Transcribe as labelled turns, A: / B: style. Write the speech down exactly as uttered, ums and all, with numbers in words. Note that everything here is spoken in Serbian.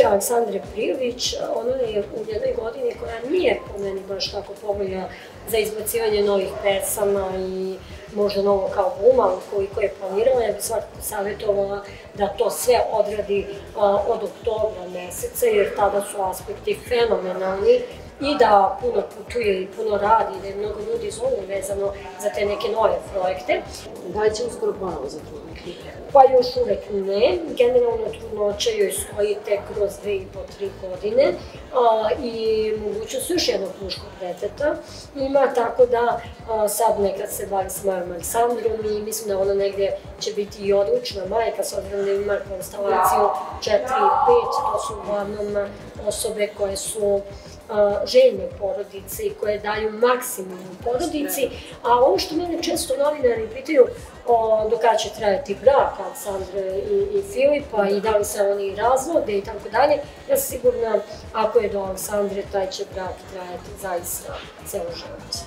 A: Aleksandre Prijović, ona je u jednoj godini koja nije po meni baš tako povoljna za izbacivanje novih pesama i možda novog albuma koliko je planirala, ja bih svakako savjetovala da to sve odradi od oktobra meseca, jer tada su aspekti fenomenalni i da puno putuje i puno radi, da je mnogo ljudi zovu vezano za te neke nove projekte.
B: Da li će uskoro ponovo zatrudniti?
A: Pa još uvek ne. Generalno trudnoća joj stoji tek kroz dve i po, tri godine i mogućnost još jednog muškog deteta ima, tako da sad nekad se bavi s Majom Aleksandrom i mislim da ona negde će biti i odlučna majka, s obzirom da ima konstelaciju četiri i pet, to su uglavnom osobe koje su željne porodice i koje daju maksimum u porodici, a ovo što mene često novinari pitaju do kada će trajati brak Aleksandre i Filipa i da li se oni razvode i tako dalje, ja sam sigurna ako je do Aleksandre taj će brak trajati zaista ceo život.